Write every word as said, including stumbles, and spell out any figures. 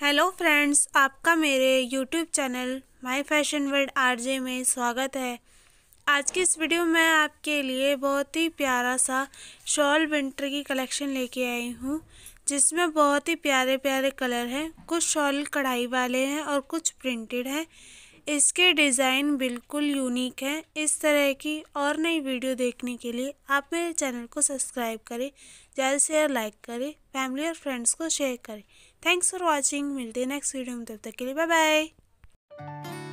Hello friends, आपका मेरे YouTube channel my fashion world RJ में स्वागत है। आज की इस वीडियो में आपके लिए बहुत ही प्यारा सा शॉल विंटर की कलेक्शन लेके आई हूँ, जिसमें बहुत ही प्यारे प्यारे कलर हैं। कुछ शॉल कढ़ाई वाले हैं और कुछ प्रिंटेड हैं। इसके डिज़ाइन बिल्कुल यूनिक हैं। इस तरह की और नई वीडियो देखने के लिए आप मेरे चैनल को सब्सक्राइब करें, ज़्यादा से ज़्यादा लाइक करें, फैमिली और फ्रेंड्स को शेयर करें। Thanks for watching. मिलते हैं नेक्स्ट वीडियो में, तब तक के लिए बाय बाय।